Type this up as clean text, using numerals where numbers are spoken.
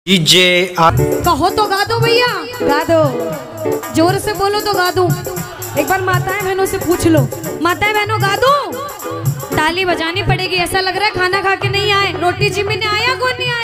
कहो तो गा दो भैया, गा दो, जोर से बोलो तो गा दूं। एक बार माताएं बहनों से पूछ लो, माताएं बहनों गा दूं? ताली बजानी पड़ेगी। ऐसा लग रहा है खाना खा के नहीं आए, रोटी जी में आया कौन नहीं आया।